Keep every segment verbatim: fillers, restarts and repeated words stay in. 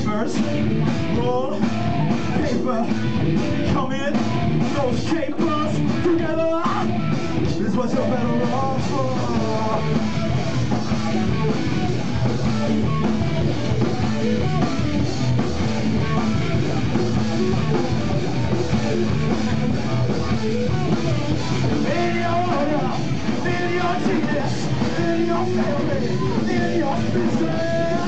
papers, roll, paper, come in, those capers together. This is what you're better off for. In your order, in your genius, in your family, in your business.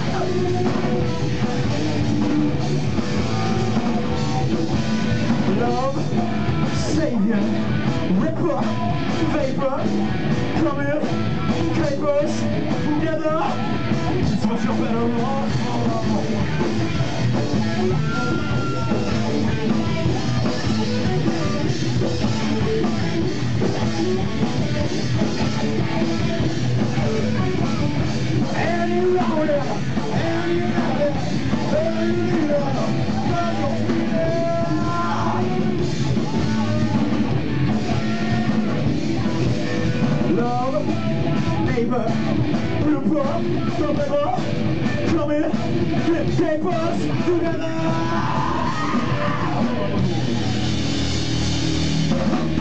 Love, savior, ripper, vapor, come in, capers, together. It's what you're better off for. And you know it, and you know it, and you know it, and you love, neighbor, ripper, forever, come in, get capers together.